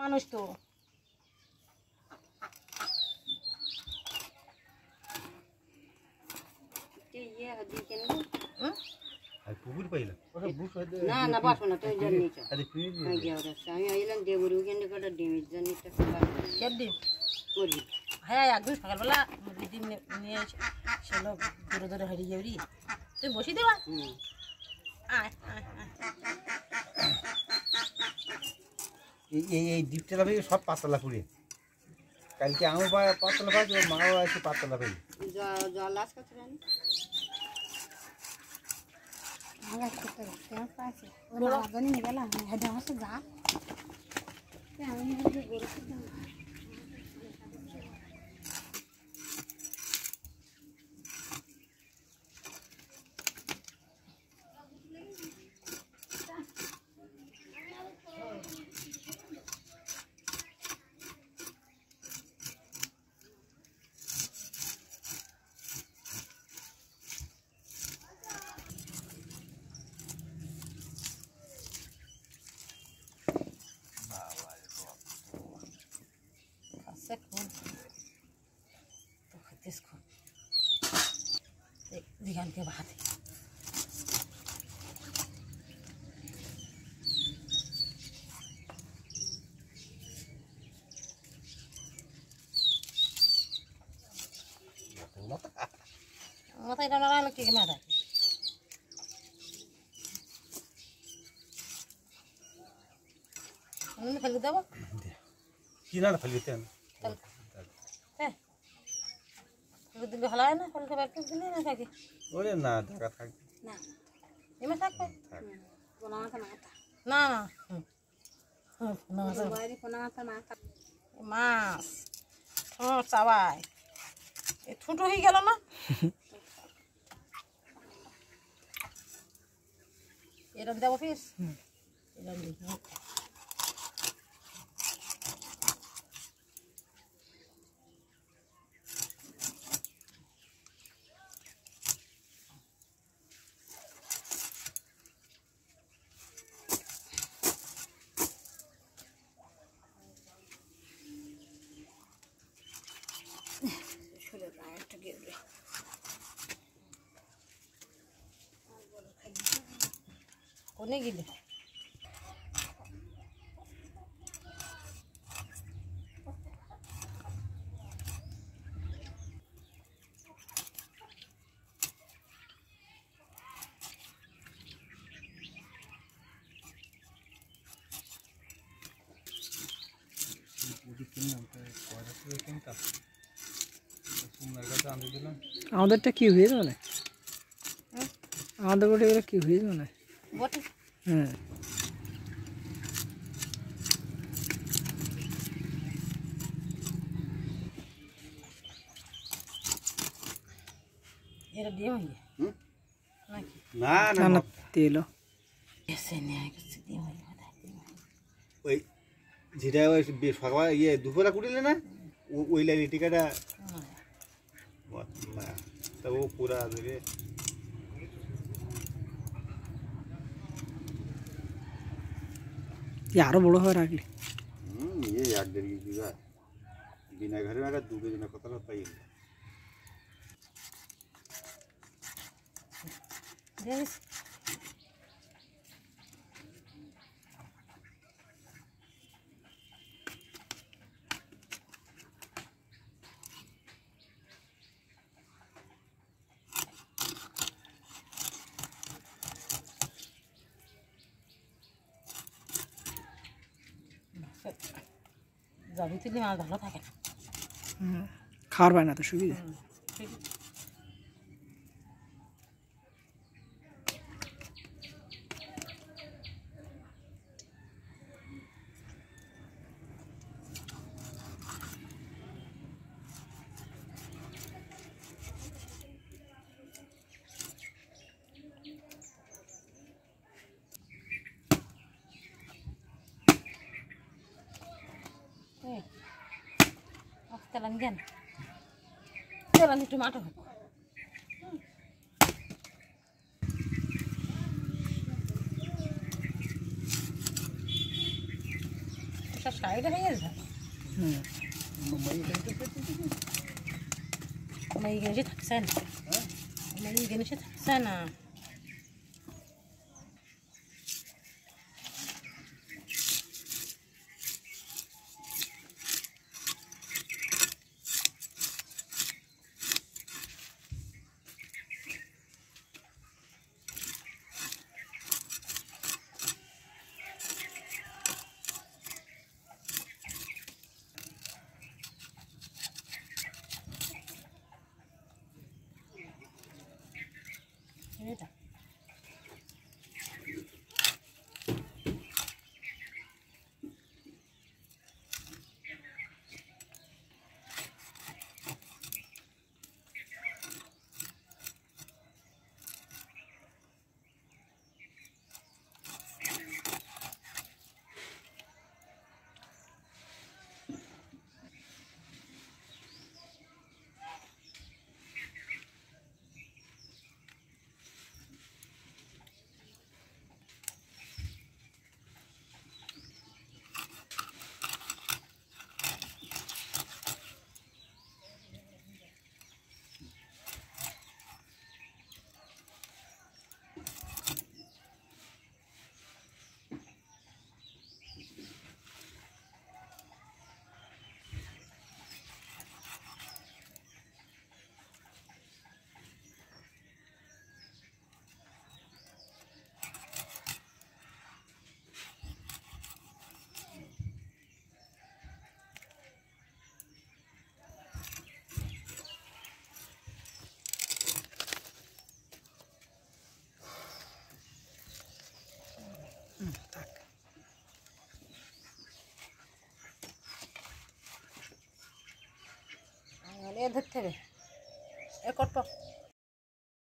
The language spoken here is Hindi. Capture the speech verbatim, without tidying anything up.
মানুষ তো ये हदी के হুম আর পুকুর পাইলা ওটা বুশ হইতে ना ना बात ना तो जन्नी चा আরে ফিরে हां गया रे सामी आइलन देवरु के निकट डैमेज जन्नी चा কেপ ডিম मुर्गी হ্যাঁ একদিন সকালবেলা মুরগি ডিম নিয়ে সেগুলো ধরে ধরে হারিয়ে যাবি তুই বসি দেবা हम्म আয় আয় আয় এই এই এই ডিপটা ভাই সব পাতলা পুড়ে কালকে আমি পাতলা পাই ওর মাও আছে পাতলা পাই जा जा लास्ट का थ्रेन आला कुत्ते क्या पास है वो आगनी निकला है जहां से जा क्या हम मुझे बोल सकते हैं इसको दिखान के बाद माथा इधर ना लग के माथा उन्होंने फल दबा किनारा फलते हैं चल है दिन हलाए ना फल के बैठ के दिन ना खाके ओरे ना ढका था ना ये में थाक पे बना था ना ना ना ना तो वाली बना था ना मास ঠোঁট চাবাই এই ঠুটো হয়ে গেল না এরকম দেবো ফিস এরকম দিই কোনে গিলে আমাদেরটা কি হয়েছে মানে আমাদের গোটে এগুলো কি হয়েছে মানে বটে হ্যাঁ এরা ডিম হয়ে হুম নাকি না না না না তেল এসে নিয়ে গেছে ডিম হয়ে ওই যেটা ওই সকাল ইয়ে দুপুরা কুড়িলে না ওই লাইন টিকাটা না তা ও পুরা ধরে আরো বড় হয় রাখলে হুম ये এক দেড় কেজি का बिना घर में अगर दो केजी ना कतला पाई দেখিস যাবি তুলি মাছ ভালো থাকে না খাওয়ার পায় না তো সুবিধা telan gan telan tomato সাইডে হয়ে গেছে হুম আমার এই জিনিসে থাকছে না আমার এই জিনিসে থাকছে না এটা এ ধরতে হবে এ কত